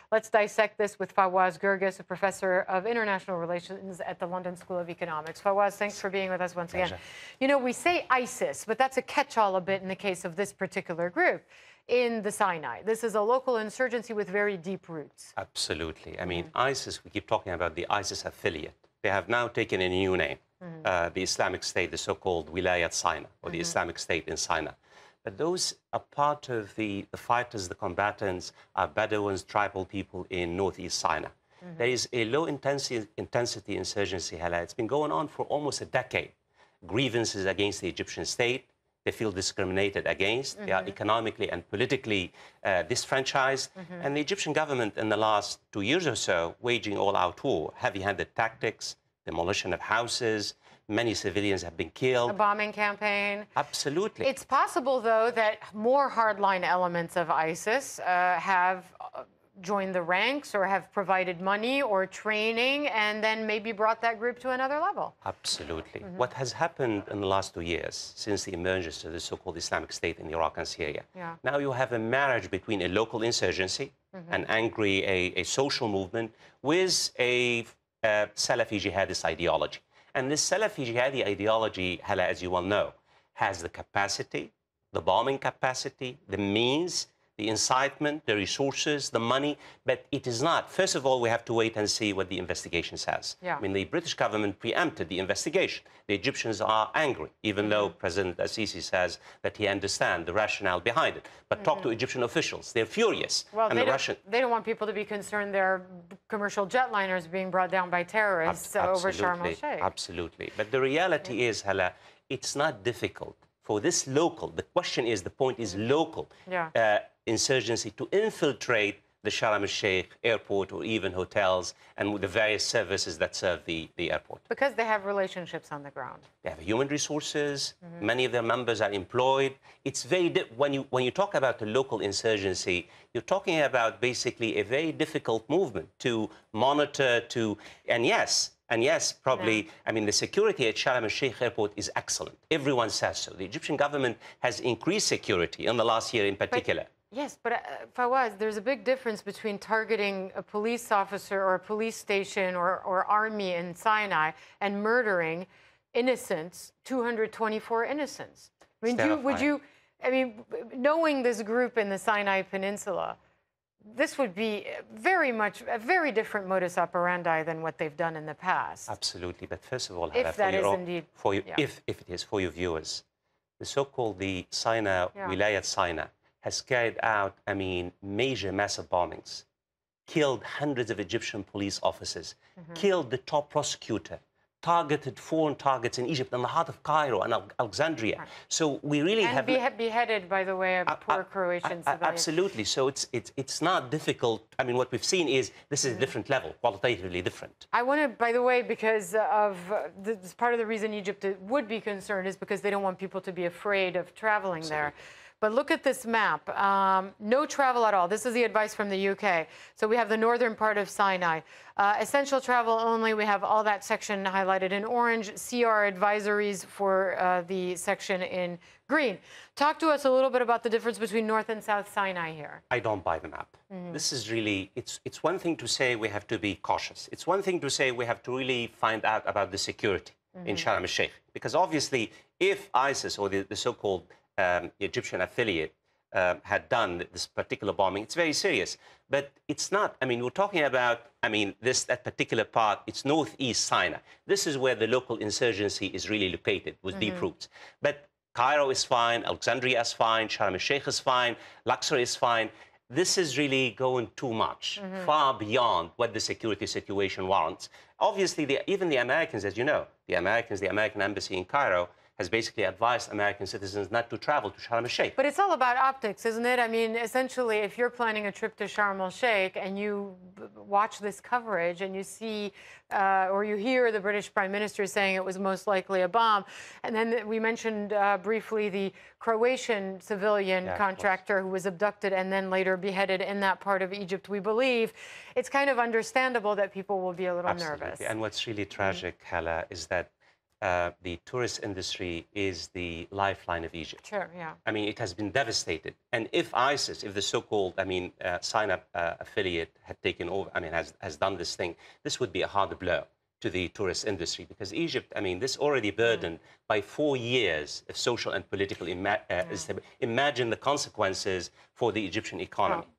Let's dissect this with Fawaz Gerges, a professor of international relations at the London School of Economics. Fawaz, thanks for being with us once again. You know, we say ISIS, but that's a catch-all a bit in the case of this particular group in the Sinai. This is a local insurgency with very deep roots. Absolutely. I mean, ISIS, we keep talking about the ISIS affiliate. They have now taken a new name, the Islamic State, the so-called Wilayat Sinai, or the Islamic State in Sinai. But those are part of the fighters, the combatants, are Bedouins, tribal people in northeast Sinai. There is a low-intensity insurgency, Hala. It's been going on for almost a decade. Grievances against the Egyptian state. They feel discriminated against. They are economically and politically disfranchised. And the Egyptian government in the last 2 years or so, waging all-out war, heavy-handed tactics, demolition of houses, many civilians have been killed. A bombing campaign. Absolutely. It's possible, though, that more hardline elements of ISIS have joined the ranks or have provided money or training and then maybe brought that group to another level. Absolutely. What has happened in the last 2 years since the emergence of the so-called Islamic State in Iraq and Syria, now you have a marriage between a local insurgency, an angry, a social movement, with a Salafi jihadist ideology. And this Salafi jihadi ideology, Hala, as you well know, has the capacity, the bombing capacity, the means, the incitement, the resources, the money, but it is not. First of all, we have to wait and see what the investigation says. I mean, the British government preempted the investigation. The Egyptians are angry, even though President Assisi says that he understands the rationale behind it. But talk to Egyptian officials. They're furious. Well, and they don't want people to be concerned their commercial jetliners being brought down by terrorists over Sharm el-Sheikh. Absolutely. But the reality is, Hala, it's not difficult for this local, the question is, the point is local insurgency to infiltrate the Sharm el-Sheikh airport or even hotels and with the various services that serve the airport. Because they have relationships on the ground. They have human resources. Many of their members are employed. It's very when you talk about the local insurgency, you're talking about basically a very difficult movement to monitor, and yes, probably, I mean, the security at Sharm el-Sheikh airport is excellent. Everyone says so. The Egyptian government has increased security in the last year in particular. Yes, but Fawaz, there's a big difference between targeting a police officer or a police station or army in Sinai and murdering innocents, 224 innocents. I mean, knowing this group in the Sinai Peninsula, this would be very much a very different modus operandi than what they've done in the past. Absolutely, but first of all, if that is indeed, if it is for your viewers, the so-called Sinai, Wilayat Sinai, has carried out, I mean, major massive bombings, killed hundreds of Egyptian police officers, killed the top prosecutor, targeted foreign targets in Egypt, in the heart of Cairo and Alexandria. So we really have beheaded, by the way, a poor Croatian civilian. Absolutely. So it's not difficult. I mean, what we've seen is this is a different level, qualitatively different. I want to, by the way, because of this, part of the reason Egypt would be concerned is because they don't want people to be afraid of traveling there. But look at this map. No travel at all. This is the advice from the UK. So we have the northern part of Sinai. Essential travel only. We have all that section highlighted in orange. CR advisories for the section in green. Talk to us a little bit about the difference between North and South Sinai here. I don't buy the map. This is really, it's one thing to say we have to be cautious. It's one thing to say we have to really find out about the security in Sharm el-Sheikh. Because obviously, if ISIS or the so-called Egyptian affiliate had done this particular bombing, it's very serious. But it's not, I mean, we're talking about, I mean, that particular part, it's northeast Sinai. This is where the local insurgency is really located, with deep roots. But Cairo is fine, Alexandria is fine, Sharm el-Sheikh is fine, Luxor is fine. This is really going too much, far beyond what the security situation warrants. Obviously, even the Americans, as you know, the American embassy in Cairo has basically advised American citizens not to travel to Sharm el-Sheikh. But it's all about optics, isn't it? I mean, essentially, if you're planning a trip to Sharm el-Sheikh and you watch this coverage and you see or you hear the British Prime Minister saying it was most likely a bomb, and then we mentioned briefly the Croatian civilian contractor who was abducted and then later beheaded in that part of Egypt, we believe, it's kind of understandable that people will be a little nervous. And what's really tragic, Hala, is that the tourist industry is the lifeline of Egypt. Sure, yeah. I mean, it has been devastated. And if ISIS, if the so-called, sign-up affiliate had taken over, has done this thing, this would be a hard blow to the tourist industry, because Egypt, this already burdened by 4 years of social and political instability. Imagine the consequences for the Egyptian economy.